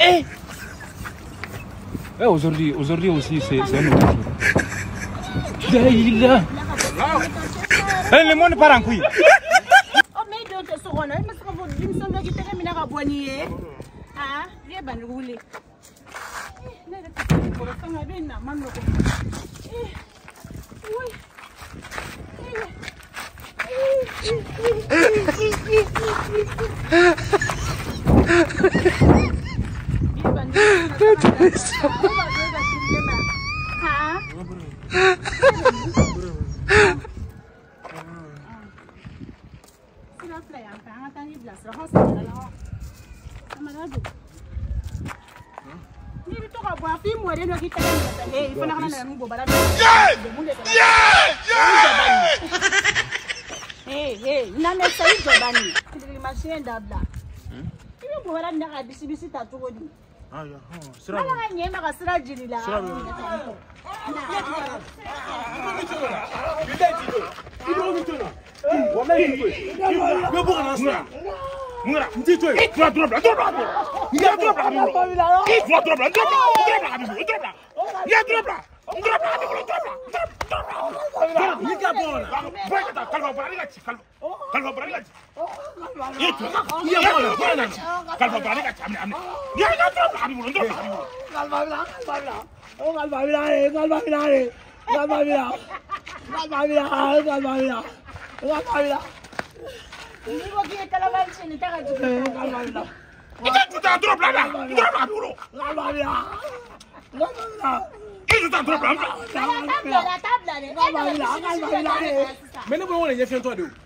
Aujourd'hui aussi, c'est un autre jour. Daïla. Le monde part en couille. Oh, mais il doit te souvenir, mais c'est que vous dites que vous êtes terminé à boigner. Ah, viens, ben, rouler. Hey, nana sai jobani. Kiri machine dabla. Ibe bora ndaka bisibisi tatugodi. Ah ya, sira. Mala nyema ka sira jirila. Sira. Mais nous voulons les faire toi deux.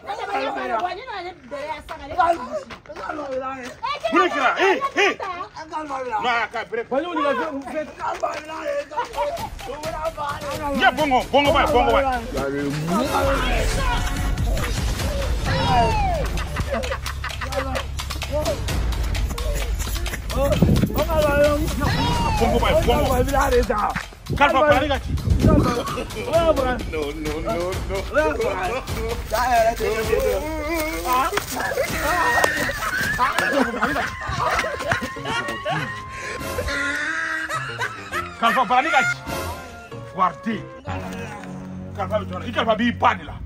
Kalfa barani gaci. Guardi. Kalfa bi padila.